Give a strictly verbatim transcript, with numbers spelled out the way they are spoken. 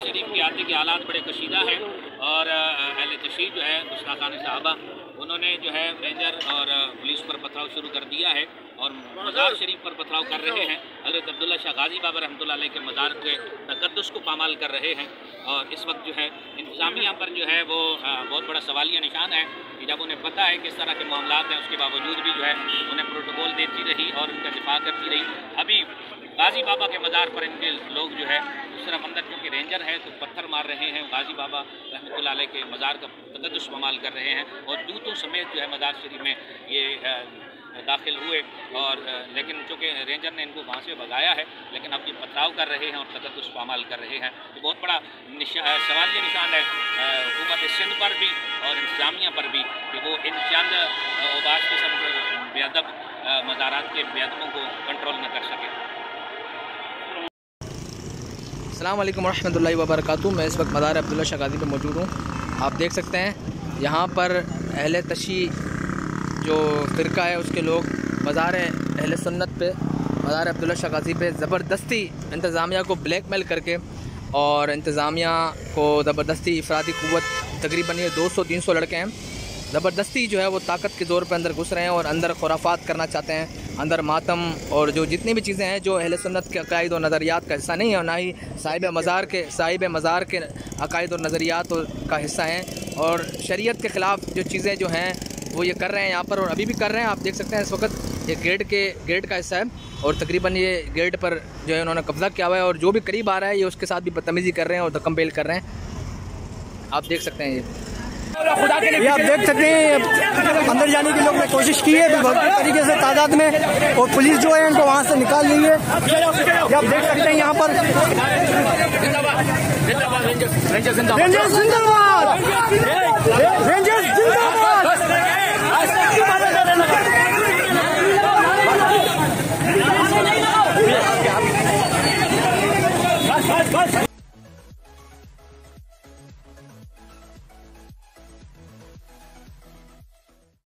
शरीफ के आते के हालात बड़े कशीदा हैं और अहले तशरीफ जो है गुस्ताखान साहबा उन्होंने जो है रेंजर और पुलिस पर पथराव शुरू कर दिया है और मज़ार शरीफ पर पथराव कर रहे हैं। हज़रत अब्दुल्ला शाह गाजी बाबा रहमतुल्लाह अलैह के मज़ार के तक़द्दुस को पामाल कर रहे हैं और इस वक्त जो है इंतज़ामिया पर जो है वो बहुत बड़ा सवालिया निशान है कि जब उन्हें पता है किस तरह के मामलात हैं उसके बावजूद भी जो है उन्हें प्रोटोकॉल देती रही और उनका दिफा करती रही। अभी गाजी बाबा के मज़ार पर इनके लोग जो है उस तरफ अंदर क्योंकि रेंजर है तो पत्थर मार रहे हैं। गाजी बाबा रहमतुल्लाह अलैह के मज़ार का तक़द्दुस पामाल कर रहे हैं और जूतों समेत जो है मज़ार शरीफ में ये दाखिल हुए और लेकिन चूँकि रेंजर ने इनको वहाँ से भगाया है लेकिन अब ये पथराव कर रहे हैं और तक़द्दुस पामाल कर रहे हैं। तो बहुत बड़ा निशा सवालिया निशान है हुकूमत सिंध पर भी और इंतजामिया पर भी कि वो इन चंद अवकाश के सब बेअदब मज़ारात के बेअदबों को कंट्रोल न कर सके। अस्सलाम वालेकुम रहमतुल्लाहि व बरकातुहू। मैं इस वक्त मज़ार अब्दुल्ला शाह गाज़ी पे मौजूद हूँ। आप देख सकते हैं यहाँ पर अहले तशी जो फ़िरका है उसके लोग मज़ार अहले सुन्नत पे मज़ार अब्दुल्ला शाह गाज़ी पे ज़बरदस्ती इंतज़ामिया को ब्लैकमेल करके और इंतज़ामिया को ज़बरदस्ती अफरादी क़ुव्वत तकरीबन ये दो सौ तीन सौ लड़के हैं ज़बरदस्ती जो है वो ताकत के ज़ोर पर अंदर घुस रहे हैं और अंदर खुराफात करना चाहते हैं। अंदर मातम और जो जितनी भी चीज़ें हैं जो अहले सुन्नत के अकायद और नज़रियात का हिस्सा नहीं है और ना ही साहिब मज़ार के साहिब मज़ार के अकायद और नज़रियात का हिस्सा हैं और शरीयत के ख़िलाफ़ जो चीज़ें जो हैं वो ये कर रहे हैं यहाँ पर और अभी भी कर रहे हैं। आप देख सकते हैं इस वक्त ये गेट के गेट का हिस्सा है और तकरीबन ये गेट पर जो है उन्होंने कब्ज़ा किया हुआ है और जो भी करीब आ रहा है ये उसके साथ भी बदतमीज़ी कर रहे हैं और धक्कम-बेल कर रहे हैं। आप देख सकते हैं ये ये आप देख सकते हैं अंदर जाने की लोग ने कोशिश की है भरपूर तरीके से तादाद में और पुलिस जो है इनको वहाँ से निकाल ली है। ये आप देख सकते हैं यहाँ पर रेंजर जिंदाबाद।